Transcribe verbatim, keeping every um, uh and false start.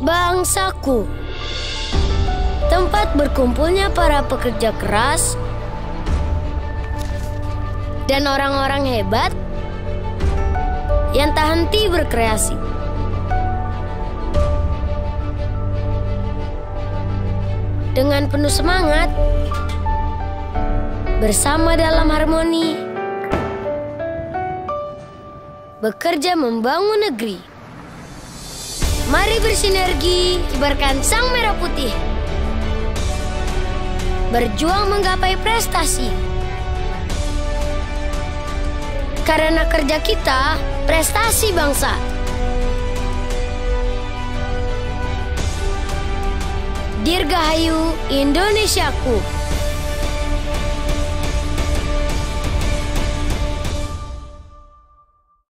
Bangsaku, tempat berkumpulnya para pekerja keras dan orang-orang hebat yang tak henti berkreasi. Dengan penuh semangat, bersama dalam harmoni, bekerja membangun negeri. Mari bersinergi, kibarkan sang merah putih. Berjuang menggapai prestasi. Karena kerja kita, prestasi bangsa. Dirgahayu Indonesiaku.